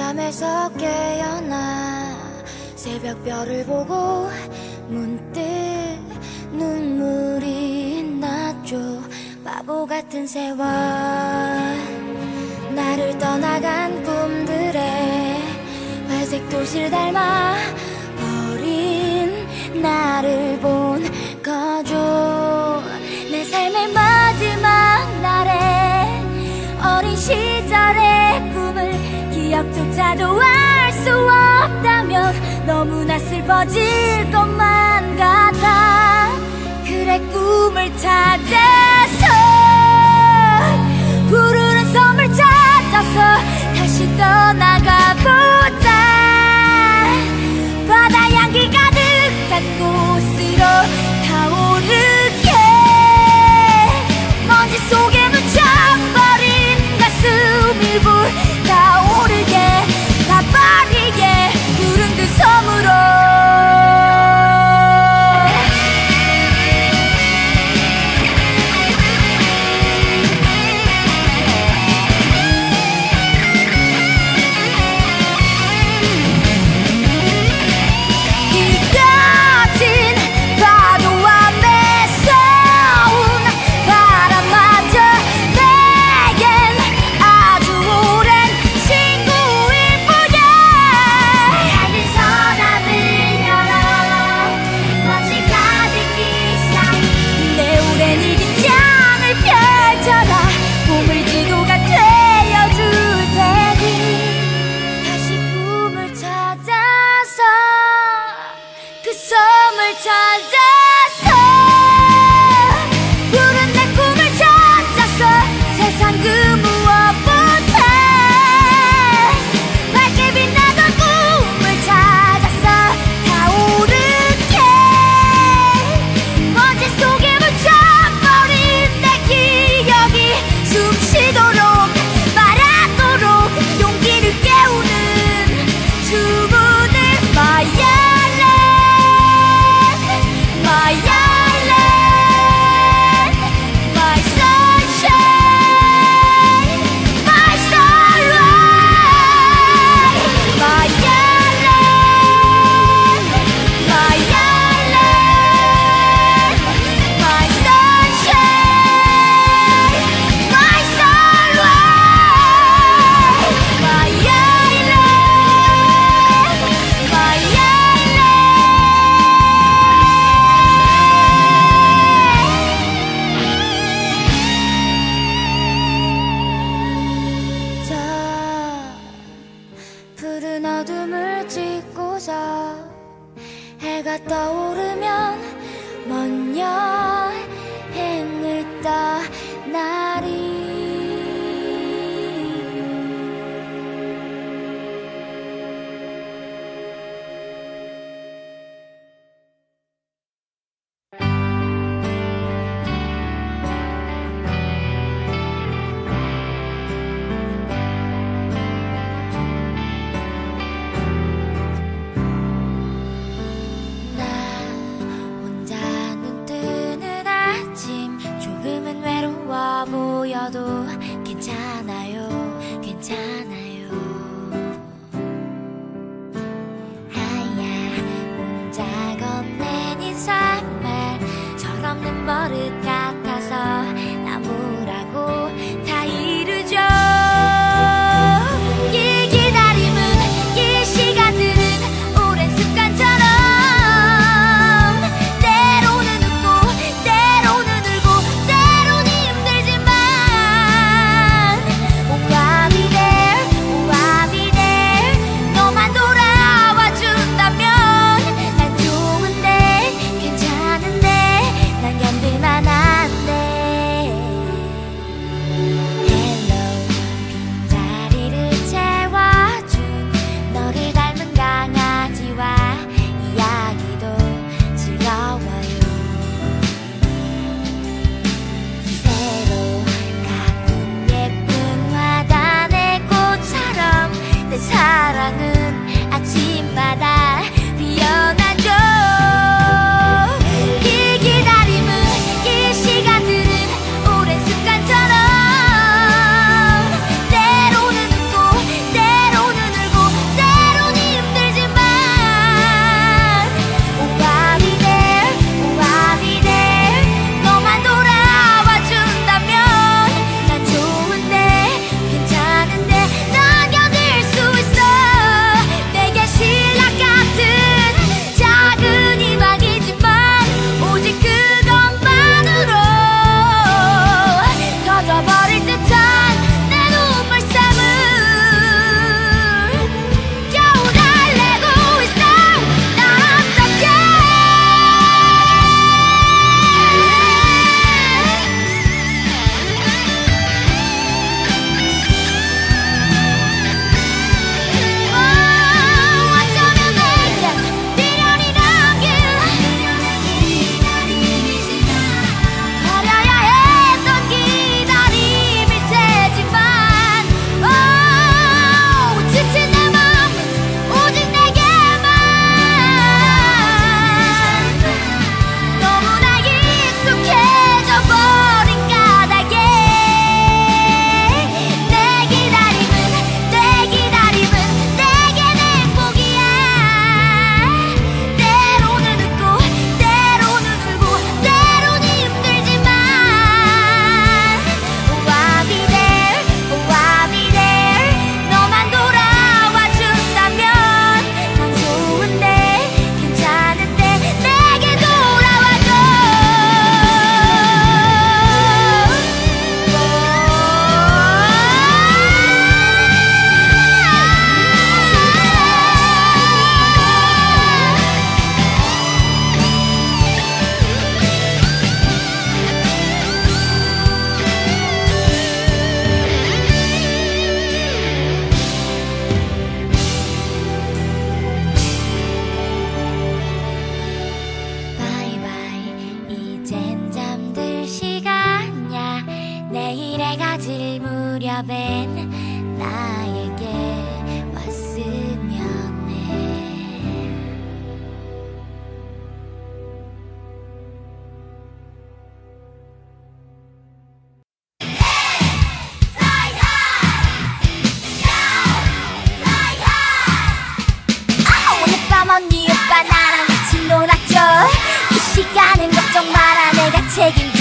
잠에서 깨어나 새벽별을 보고 문득 눈물이 났죠. 바보 같은 세월, 나를 떠나간 꿈들에 회색 도시를 닮아 버린 나를 본 거죠. 내 삶의 마지막 날에 어린 시절의 꿈을 기억조차도 할 수 없다면 너무나 슬퍼질 것만 같아. 그래 꿈을 찾아서 푸르른 섬을 찾아서 다시 떠나가 보자. 바다 향기 가득한 곳으로 타오르게. 먼지 속에 묻혀버린 가슴이 불타오르게. 다 버리게 푸른 그 섬으로. 푸른 어둠을 찢고서 해가 떠오르면 먼 여행을 떠나리. 나 혼자 눈 뜨는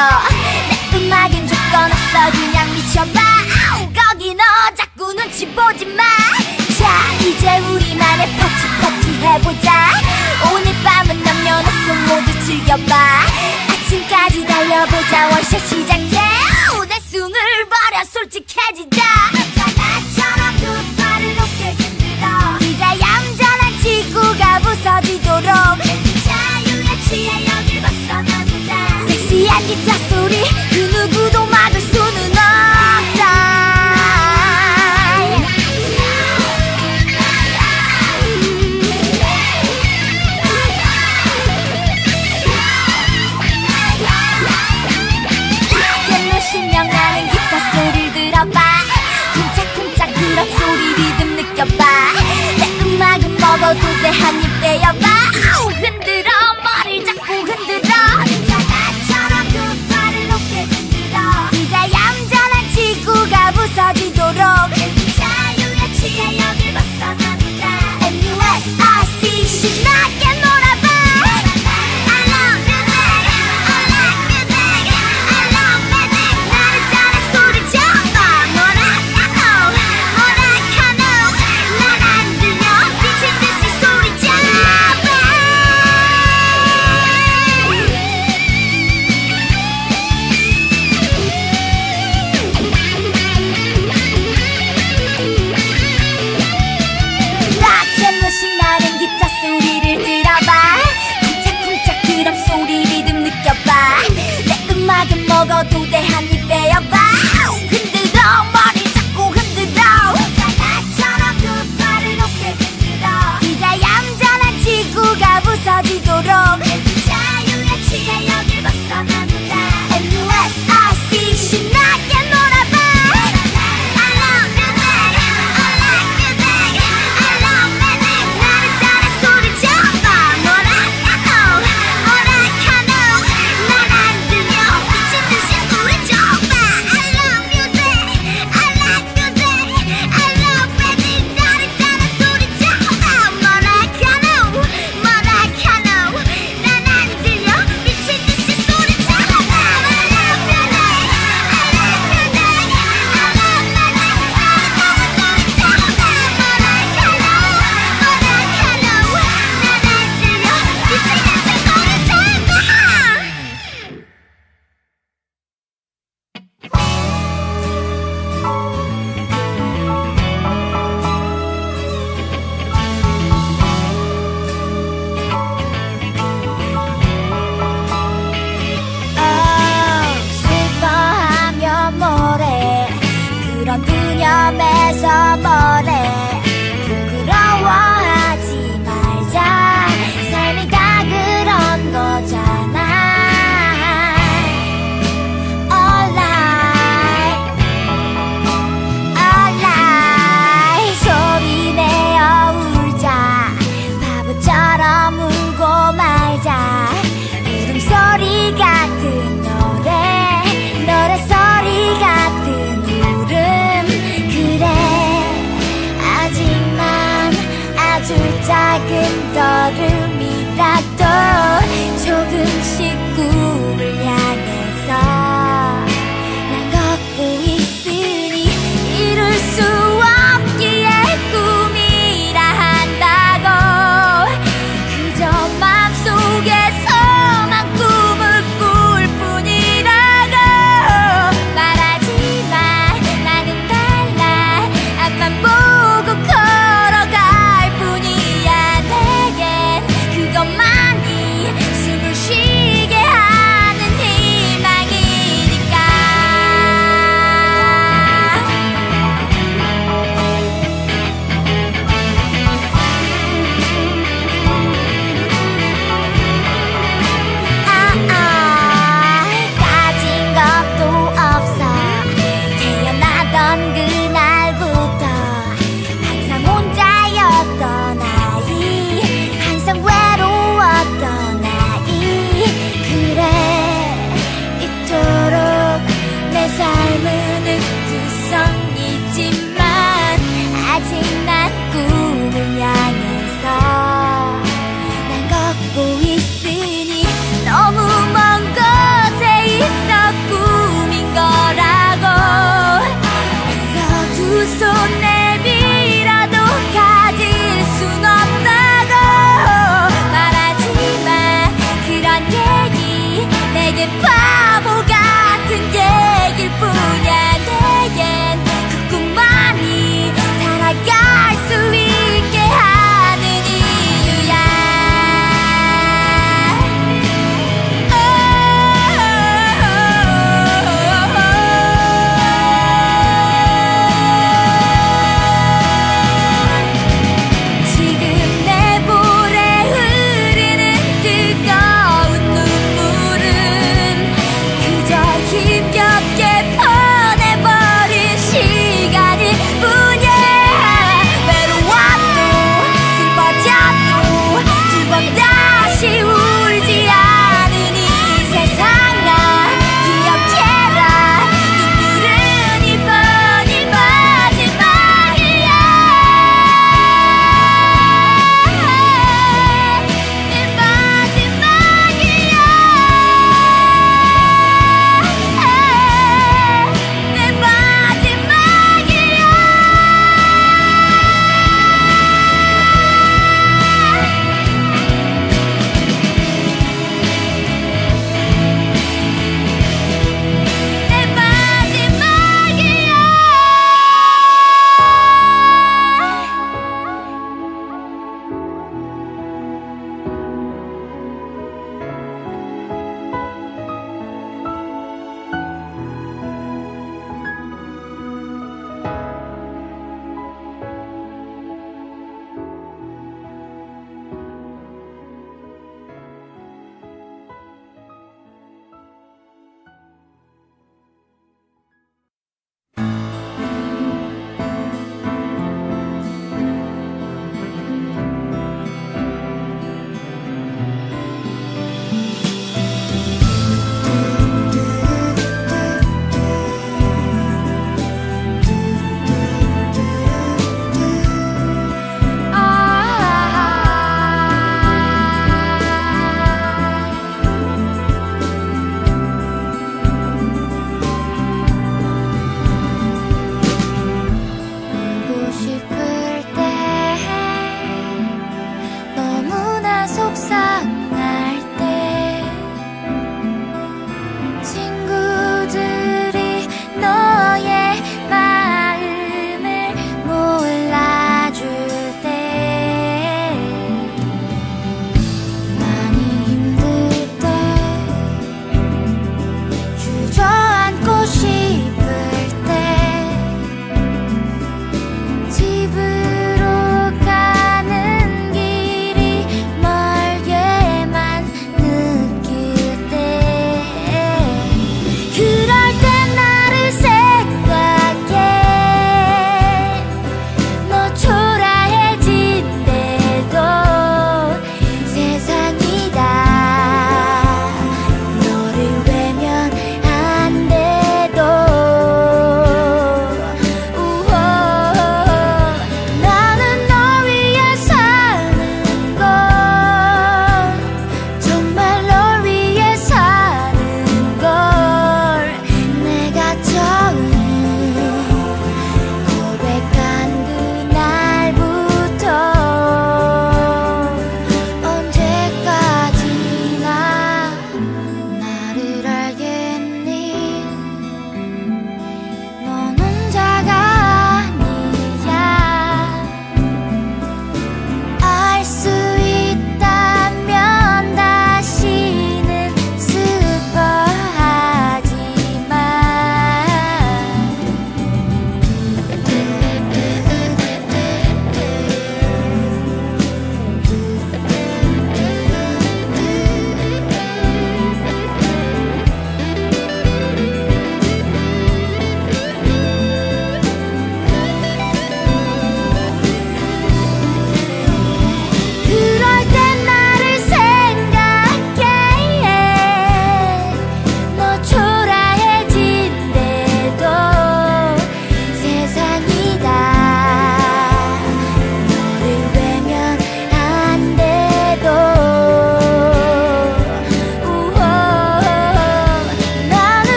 내 음악은 조건 없어 그냥 미쳐봐. 거기 너 자꾸 눈치 보지마. 자 이제 우리만의 파티 해보자. 오늘 밤은 남녀노소 모두 즐겨봐. 아침까지 달려보자. 원샷 시작해. 내 숨을 버려 솔직해지자. 나처럼 두 팔을 높게 흔들어. 이제 얌전한 지구가 부서지도록 자유에 취해 여길 벗어나보자. 섹시한 기차 소리 그 누구도 막을 수는 없다. 신명나는 기타 소리를 들어봐. 쿵짝쿵짝 드럼 소리 리듬 느껴봐. 내 음악은 먹어도 돼 한 입 떼어봐. 흔들어 머리를 자꾸 흔들어. 나처럼 두 팔을 높게 흔들어. 이제 얌전한 지구가 부서지도록 자유에 취해 여길 벗어나보자. MUSIC 신나게 놀아봐. I love music, I like music, I love music. 나를 따라 소리 쳐봐. 뭐라카노 뭐라카노. 난 안 들려 미친 듯이 소리 쳐봐. 락앤롤 신나는 기타 소리를 들어봐. 쿵짝쿵짝 드럼 소리 리듬 느껴봐. 내 음악은 먹어도 돼 한 입 베어봐. 흔들어 머리 자꾸 흔들어. 나처럼 두 팔을 높게 흔들어. 이제 얌전한 지구가 부서지도록 자유에 취해 여길 벗어나보자. MUSIC 신나게 놀아봐. I love music, I like music, I love music. 나를 따라 소리 쳐봐. 뭐라카노 뭐라카노. 난 안 들려 미친 듯이 소리 쳐봐. I love music, I like music, I love music. 나를 따라 소리 쳐봐. 뭐라카노 뭐라카노. 난 안 들려 미친 듯이 소리 쳐봐. I love music, I like music, I love music. 나를 따라 소리 쳐봐. 뭐라카노 뭐라카노. 난 안 들려 미친 듯이 소리 쳐봐. 슬퍼하면 뭐래. 그런 그념에서 뭐래. 부끄러워하지 말자. 삶이 다 그런 거잖아. Alright, alright. 소리 내어 울자. 바보처럼 울고 말자. 울음소리 같은 노래. 노래소리 같은 울음. 그래 하지만 아주 작은 걸음이라도 조금씩 꿈을 향해서 난 걷고 있으니 이룰 수 없기에 꿈이라 한다고. 그저 맘속에서만 꿈을 꿀 뿐이라고. 말하지만 나는 달라. 앞만 보고 걸어갈 뿐이야. 내겐 그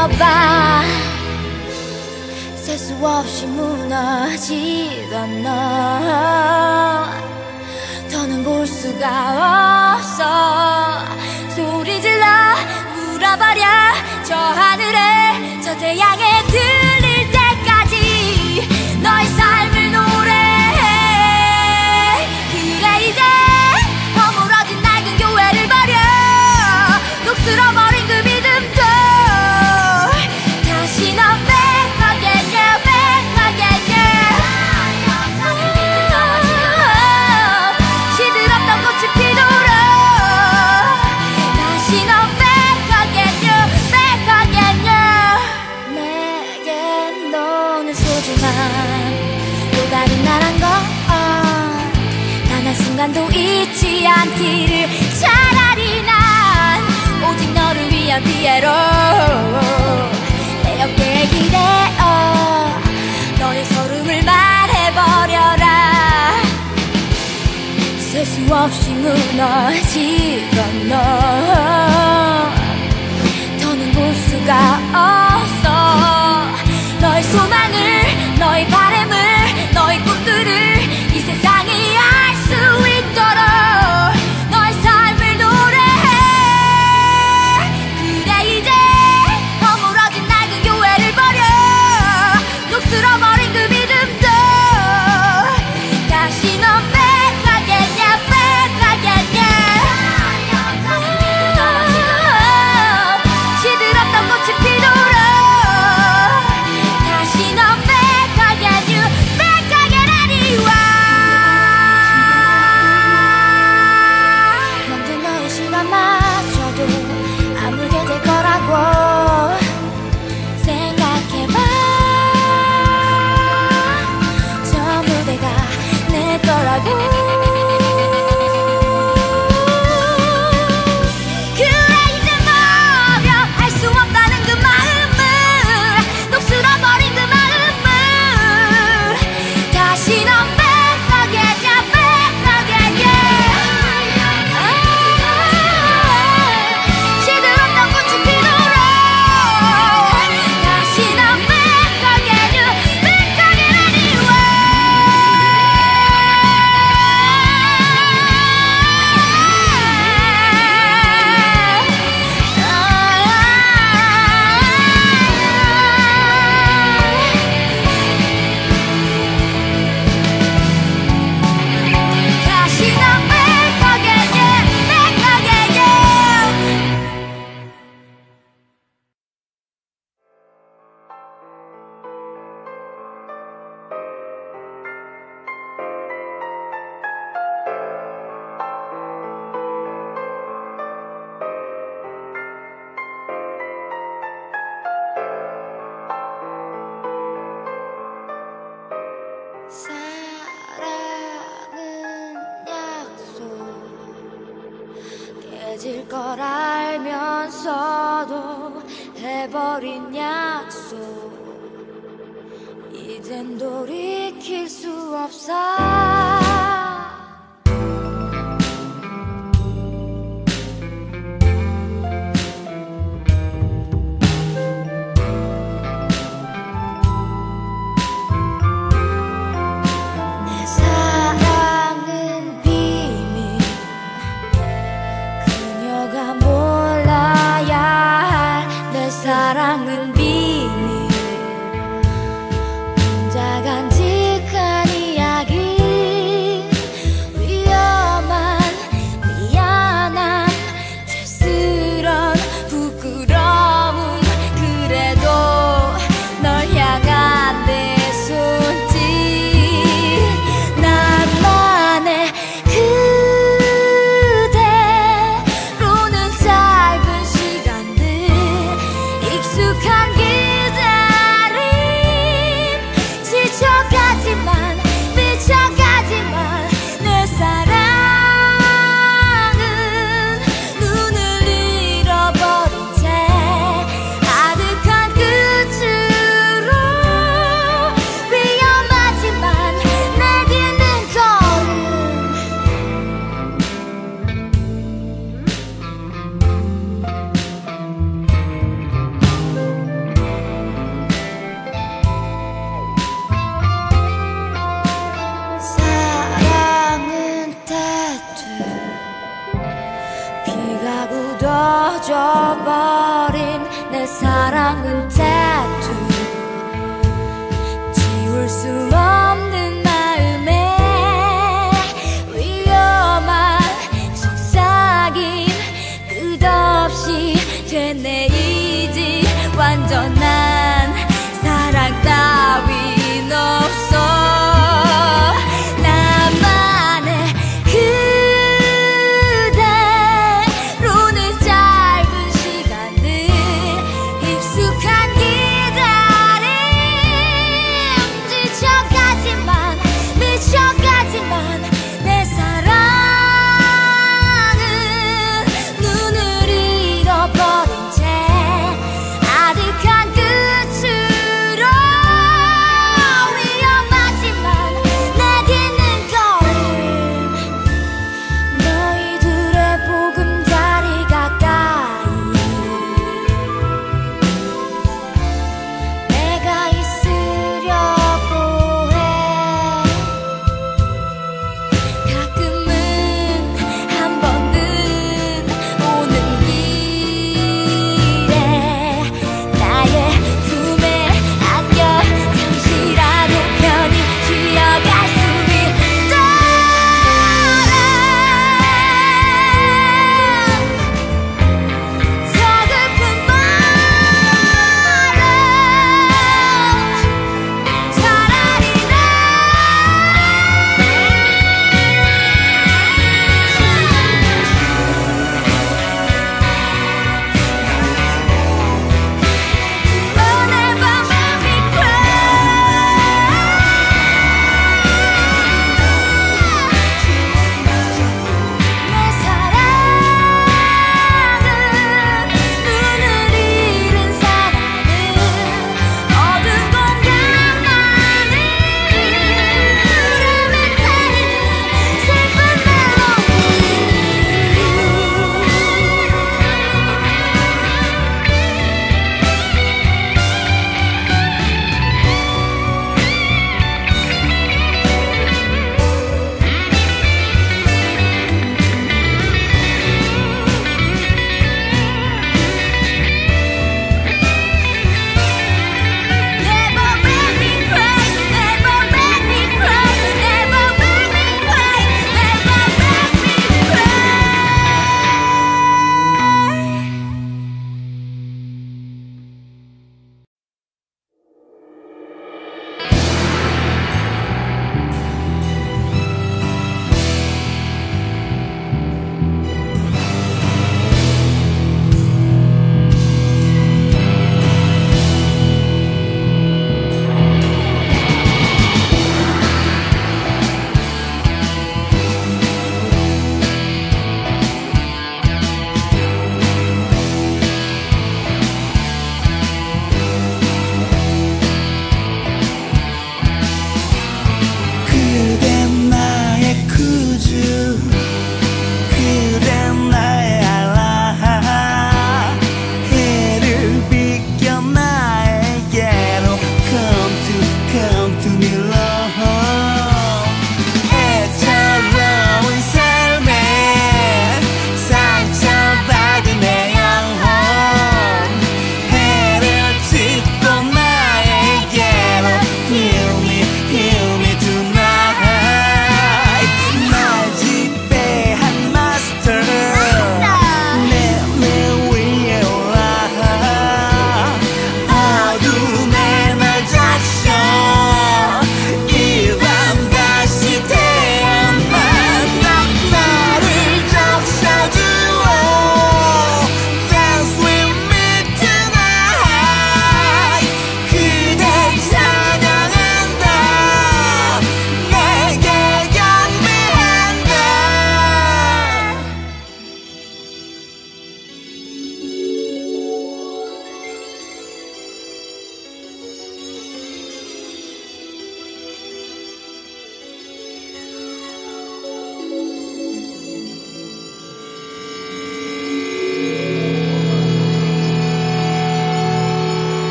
느껴봐. 셀 수 없이 무너지던 너, 더는 볼 수가 없어. 소리 질러 울어버려. 저 하늘에 저 태양에 들릴 때까지 너의 삶을 노래해. 그래 이제 허물어진 낡은 교회를 버려. 녹슬어버린 그 믿음도 다시 넌 back again, yeah, back again, yeah. 시들었던 꽃이 피도록 다시 넌 back again, yeah, back again, yeah. 내겐 너는 소중한 또 다른 나란 거 단 한 순간도 잊지 않기를. 차라리 난 오직 너를 위한 피에로 내 어깨에 기대어 너의 서름을 말해버려라. 셀 수 없이 무너지던 너, 더는 볼 수가 없어. 너의 소망을, 너의 바램을, 너의 꿈들을 이 세상이 알 수 있도록 너의 삶을 노래해. 그래 이제 허물어진 낡은 교회를 버려. 녹슬어버린 그 믿음도 다시 넌 back again, yeah, back again, yeah. 시들었던 꽃이 피도록 다시 넌 back again, you back again anyway. 먼저 너의 시간 맞춰도 아물게 될 거라고 생각해봐. 저 무대가 내 거라고. 그래 이제 너려 할 수 없다는 그 마음을, 녹슬어버린 그 마음을 다시 넌 back again, yeah, back again, yeah. 시들었던 꽃이 피도록 다시 넌 back again, you back again anyway. 다시 넌 back again, yeah, back again, yeah. 사랑은 약속, 깨질 걸 알면서도 해버린 약속. 이젠 돌이킬 수 없어. 내 사랑은 비밀, 그녀가 몰라야 할 내 사랑은 비밀. 혼자 간직한 이야기. 지워져버린 내 사랑은 타투 지울 수 없는 마음에 위험한 속삭임 끝없이 되뇌이지 완전한 사랑 따윈 없어 나만의 그대로는 짧은 시간을 익숙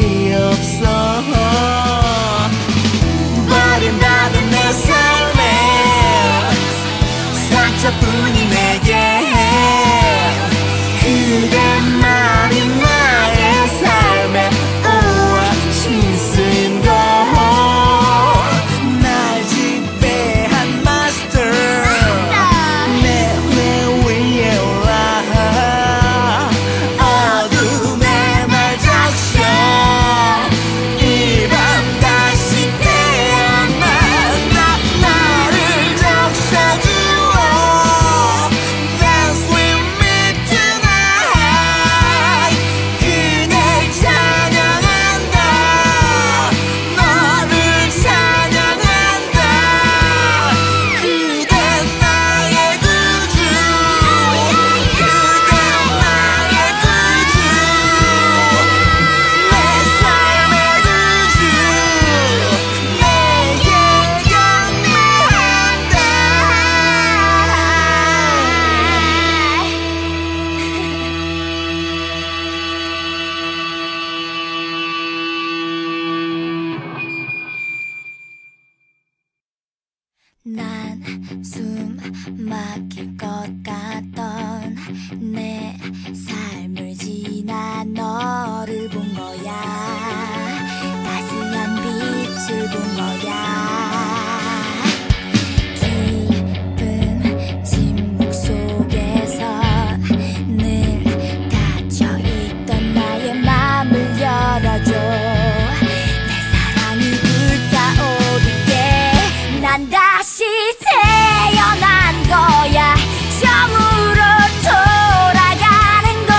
게 없어. 버림받은 내 삶에 상처뿐인 내게 그대만이 나의 삶의 오아시스인 걸. 날 지배한 마스터 내 위에 올라 어둠에 날 적셔. 이 밤 다시 태어나 나를 적셔주어. Dance with me tonight. 그댈 찬양한다. 너를 찬양한다. 그댄 나의 구주. 그댄 나의 구주. 내 삶의 구주. 내게 경배한다. 난 숨 막힐 것 같던 내 삶을 지나 너를 본 거야. 따스한 빛을 본 거야. 깊은 침묵 속에서 늘 닫혀있던 나의 맘을 열어줘. 내 사랑이 불타오르게 난 다시 태어난 거야. 처음으로 돌아가는 거야.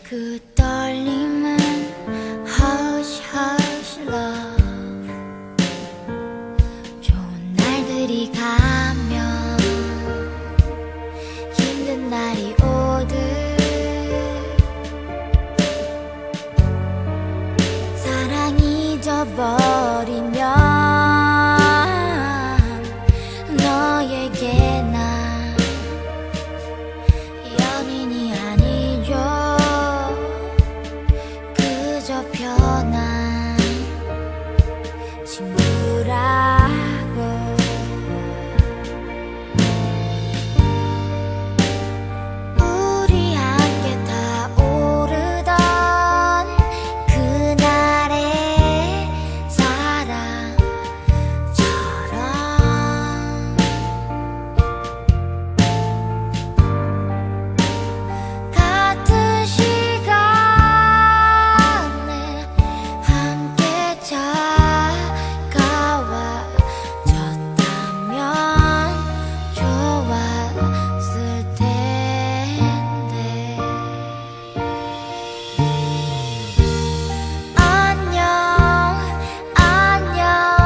그 떨림은 hush hush love. 좋은 날들이 가면 힘든 날이 오듯 사랑 잊어버리면 너에게 난 연인이 아니죠. 그저 편한 친구라고. 우리 함께 타오르던 그날의 사랑처럼 같은 시간에 함께 차가워졌다면 좋았을 텐데. 안녕 안녕.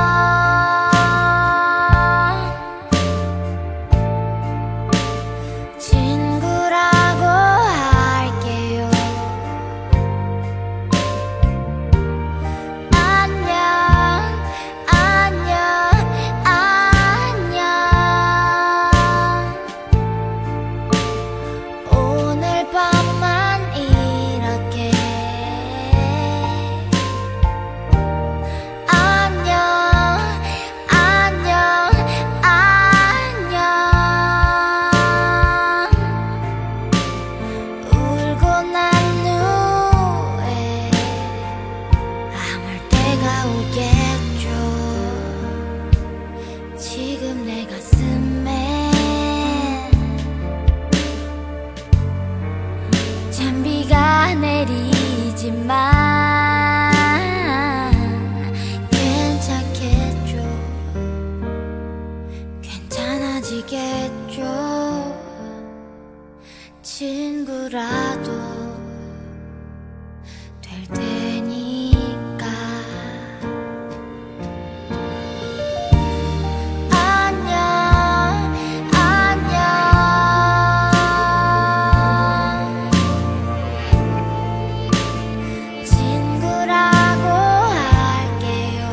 친구라고 할게요. 안녕 안녕 안녕. 오늘 밤만 이렇게 안녕 안녕 안녕. 울고 난 후에 아물 때가 오겠죠. 지금 내 가슴에 찬비가 내리지만 괜찮겠죠. 괜찮아지겠죠. 친구라도 될 테니까. 안녕 안녕. 친구라고 할게요.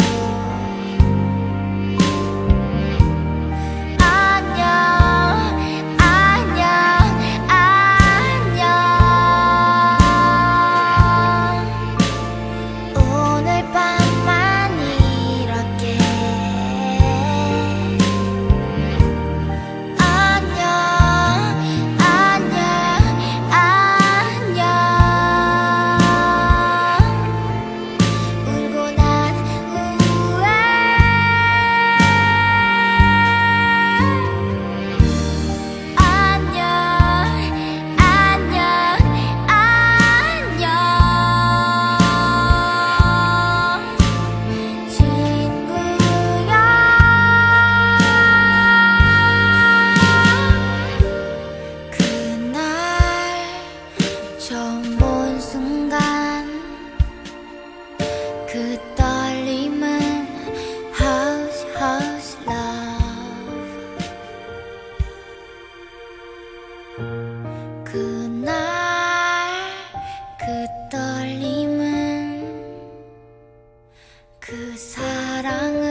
안녕 안녕 안녕. 오늘 밤만 이렇게 안녕 안녕 안녕. 울고 난 후에 안녕 안녕 안녕. 친구야. 그날 처음 본 순간 그 떨림은 hush hush love. 그날 그 떨림은 그 사랑은